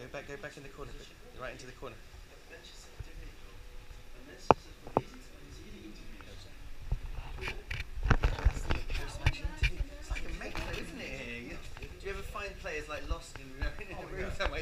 Go back in the corner. Right into the corner. It's like a mega, isn't it? Do you ever find players like lost in a room somewhere?